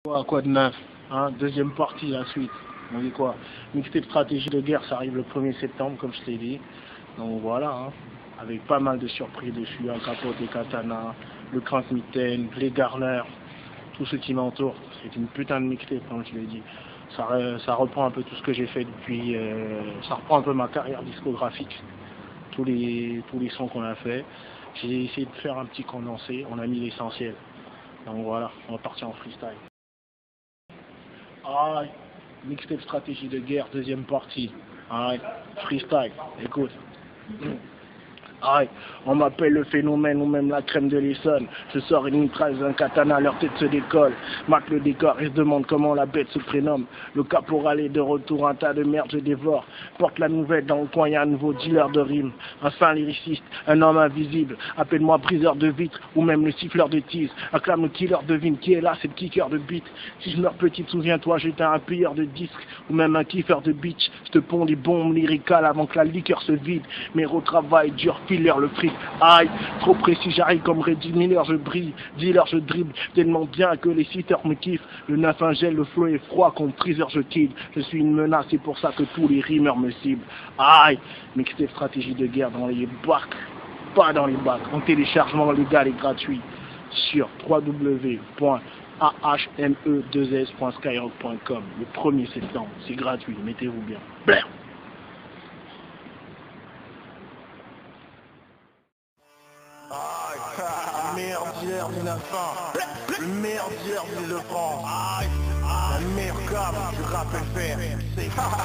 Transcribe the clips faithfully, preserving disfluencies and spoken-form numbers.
Quoi, quoi de neuf, hein? Deuxième partie, la suite. On dit quoi? Mixtape stratégie de guerre, ça arrive le premier septembre, comme je t'ai dit. Donc voilà, hein. Avec pas mal de surprises dessus, un capote et katana, le crank mitten, les garners, tout ce qui m'entoure. C'est une putain de mixtape, comme je l'ai dit. Ça, ça reprend un peu tout ce que j'ai fait depuis, euh, ça reprend un peu ma carrière discographique, tous les, tous les sons qu'on a fait. J'ai essayé de faire un petit condensé, on a mis l'essentiel. Donc voilà, on va partir en freestyle. Ah, mixtape stratégie de guerre, deuxième partie. Ah, freestyle, écoute. Aïe, on m'appelle le phénomène ou même la crème de l'Essonne. Je sors une mitraille, un katana, leur tête se décolle. Marque le décor et se demande comment la bête se prénomme. Le caporal est de retour, un tas de merde je dévore. Porte la nouvelle dans le coin, y'a un nouveau dealer de rimes. Un fin lyriciste, un homme invisible. Appelle-moi briseur de vitres ou même le siffleur de tease. Acclame le killer, devine qui est là, c'est le kicker de beat. Si je meurs petite, souviens-toi, j'étais un payeur de disques ou même un kiffeur de bitch. Je te ponds des bombes lyricales avant que la liqueur se vide. Mais retravail dur, filer le fric, aïe, trop précis, j'arrive comme Reggie Miller, je brille, dealer, je dribble, tellement bien que les citeurs me kiffent, le neuf un gel, le flow est froid, comme Freezer, je kill, je suis une menace, c'est pour ça que tous les rimeurs me ciblent, aïe, mixtape stratégie de guerre dans les bacs, pas dans les bacs, en téléchargement légal et gratuit, sur w w w point a h m e deux s point skyrock point com, le premier septembre, c'est gratuit, mettez-vous bien. Blam. Ah, le meilleur dealer du neuf cents, le meilleur dealer de l'Île-de-France, la meilleure cam du rap F R, c'est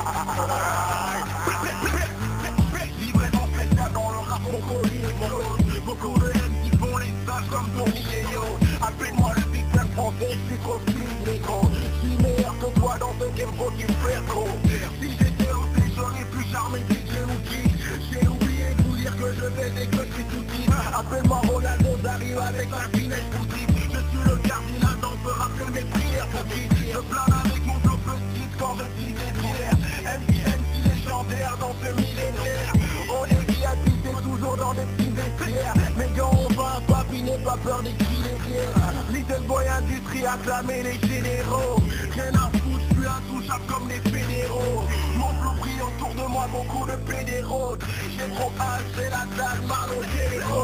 livraison spéciale dans le rap mongolie. Beaucoup de haine qui font les sages comme Tony et Yo. Appelle-moi le big fan français, je suis trop speed négro. Je suis meilleur que toi dans ce game, faut qu'il fait trop. Si j'étais au C, j'aurais plus charmé D J Luki. J'ai oublié de vous dire que je vais des que je suis tout type. Appelle-moi Ronaldo, j'arrive avec la finesse poutrive. Je suis le cardinal dans ce rap que mes prières pour qui. Je plane avec mon flow petit quand je suis défier. M C M C légendaire dans ce millénaire. On est V I P, c'est toujours dans des petits vestiaires. Mais quand on va papiner, pas peur des cris des pierres. Little boy industrie, acclamer les généraux. Rien à foutre, je suis intouchable comme les fédéraux. Mon flow brille autour de moi, beaucoup de pédéraux. J'ai trop hâte, c'est la dalle, mal aux généraux.